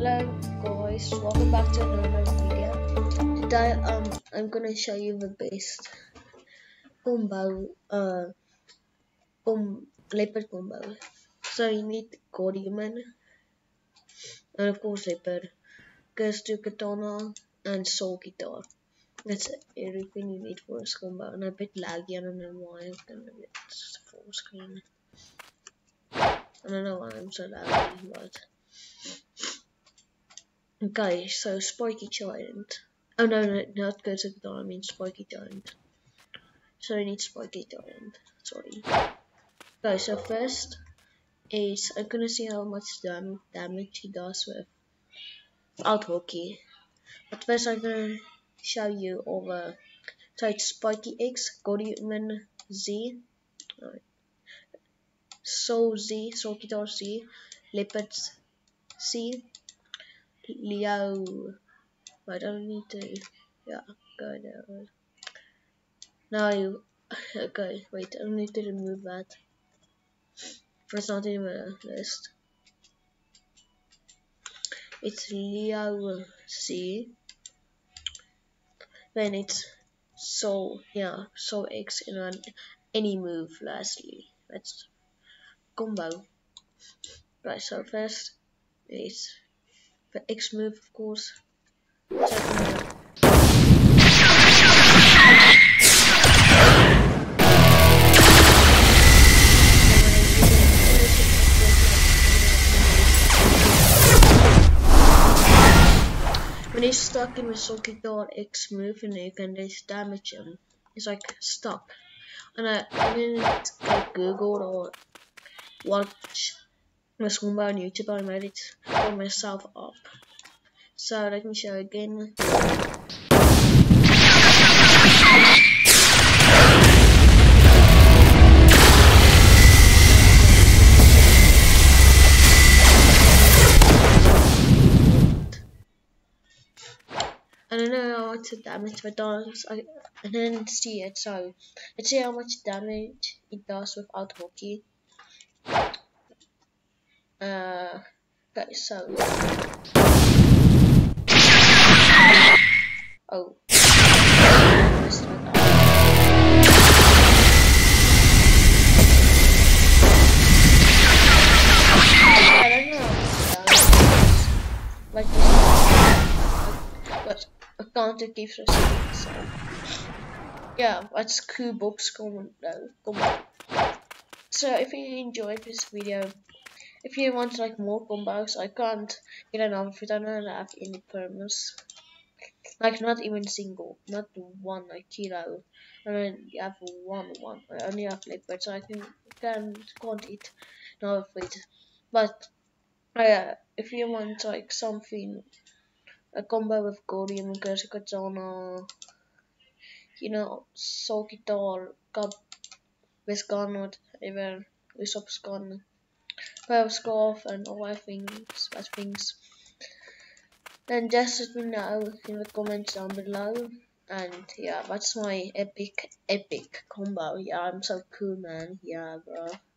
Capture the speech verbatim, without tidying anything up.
Hello guys, welcome back to another video. Today um I'm gonna show you the best combo uh com leopard combo. So you need Gordian and of course leopard, Gerstu katana and soul guitar. That's everything you need for this combo. And a bit laggy, I don't know why I'm gonna get full screen. I don't know why I'm so laggy, but okay, so Spiky Giant. Oh no, no, not Gerstu katana, I mean Spiky Giant. So I need Spiky Giant. Sorry. Okay, so first is I'm gonna see how much dam damage he does with out hockey. But first I'm gonna show you over. So it's Spiky X, Gordian Z, right. Soul Z, Soul Guitar Z, Leopard C, Leo. I don't need to. Yeah, go there. Now, okay, wait, I need to remove that. It's not in my list. It's Leo C. Then it's Soul, yeah, Soul X in an, any move. Lastly, that's combo. Right, so first it's the X move, of course. Second, when he's stuck in the Soul Guitar X move and you can just damage him, he's like stuck. And I, I didn't like Google or watch this combo on YouTube, I made it for myself up. So let me show you again. I don't know how much damage it does. I, I didn't see it, so let's see how much damage it does without hockey. Uh, okay, so oh, I don't know, like this, but I can't keep receiving. So yeah, that's cool box comment though. So if you enjoyed this video, if you want like more combos, I can't get enough if I don't have any permas. Like not even single, not one like kilo. I mean you have one one. I only have liquid, so I can can can't eat no food. But uh, if you want like something, a combo with Gordian, Gerstu katana, you know, Soul Guitar, cup with gun, whatever, Usopp's gun, power scarf, and all that things, that things. Then just let me know in the comments down below. And yeah, that's my epic, epic combo. Yeah, I'm so cool, man. Yeah, bro.